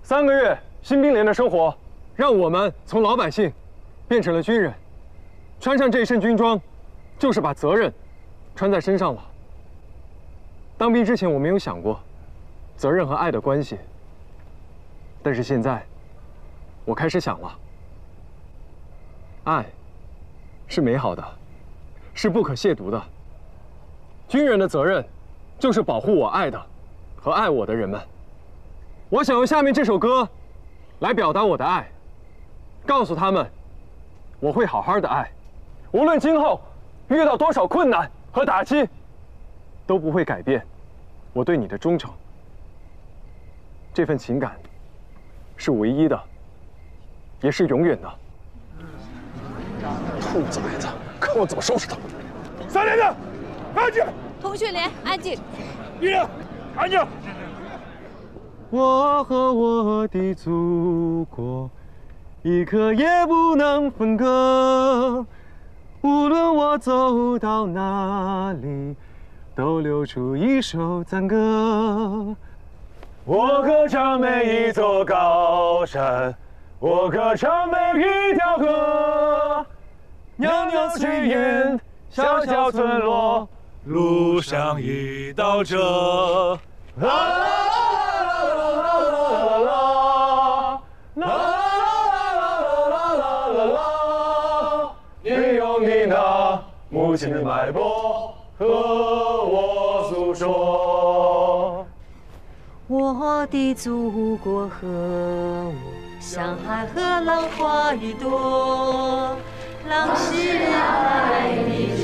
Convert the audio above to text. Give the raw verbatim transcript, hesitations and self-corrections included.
三个月新兵连的生活，让我们从老百姓变成了军人。穿上这身军装，就是把责任穿在身上了。当兵之前，我没有想过责任和爱的关系，但是现在，我开始想了。爱是美好的，是不可亵渎的。军人的责任就是保护我爱的和爱我的人们。我想用下面这首歌来表达我的爱，告诉他们，我会好好的爱，无论今后遇到多少困难和打击，都不会改变我对你的忠诚。这份情感是唯一的，也是永远的。 兔崽子，看我怎么收拾他！ 三连的，安静！ 同学连，安静！ 一人，安静！ 我和我的祖国，一刻也不能分割。无论我走到哪里，都流出一首赞歌。我歌唱每一座高山，我歌唱每一条河。袅袅炊烟，小小村落，路上一道辙。啦啦啦啦啦啦啦啦啦啦啦！你用你那母亲的脉搏和我诉说。 我的祖国和我，像海和浪花一朵。浪是爱你。